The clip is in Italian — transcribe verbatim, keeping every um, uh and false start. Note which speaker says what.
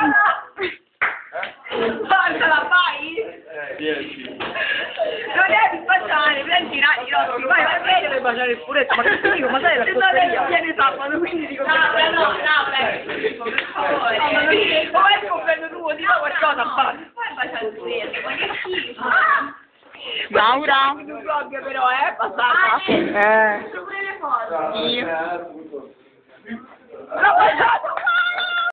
Speaker 1: Guarda, la fai?
Speaker 2: dieci.
Speaker 1: Non devi baciare, prendi i rotoli, vai, vai, vai, deve baciare il furetto, ma che dico, ma sai la cotteria? Viene sabato, quindi dico... No, no, no, per favore. No, ma non è il compleanno tuo, di nuovo qualcosa, basta. Poi baciare il furetto, ma che schifo.
Speaker 3: Laura?
Speaker 1: Un vlog però, eh, passata.
Speaker 3: Eh.
Speaker 1: Pure le foto.
Speaker 3: Io.
Speaker 1: L'ho baciato,